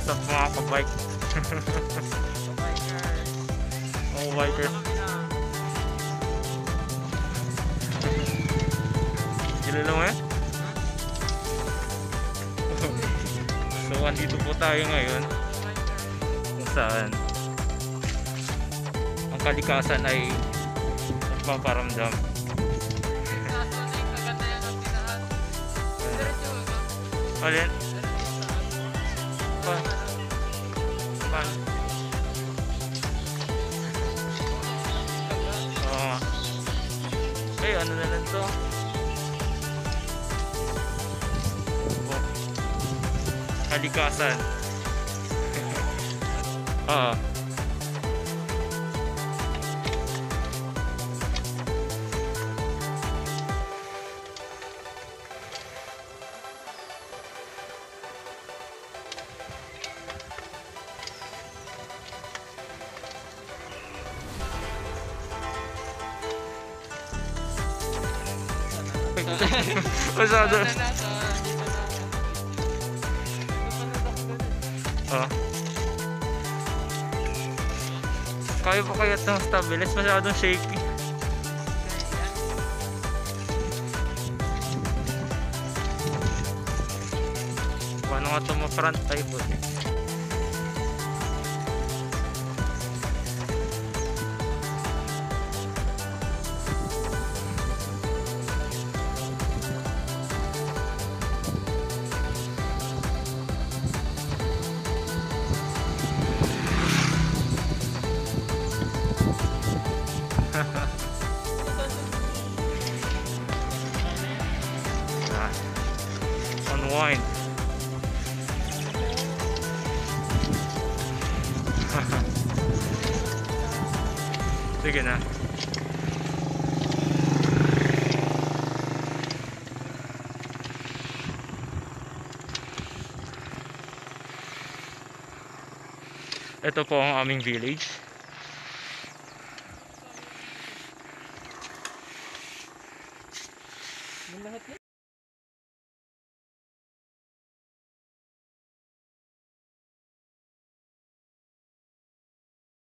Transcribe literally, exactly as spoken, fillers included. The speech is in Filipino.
What's up mga kabike? Mga bikers. Gila mo eh? So andito po tayo ngayon kung saan ang kalikasan ay nagpaparamdam. Alin? Pa? Pan? Oo. Okay, ano na lang to? Oh. Kalikasan. Oo. Masyado. Oh. Kaya pa kaya itong stabilis? Masyadong shaky. Paano nga ito ma-front type eh? Unwind. Sige na. Ito po ang aming village.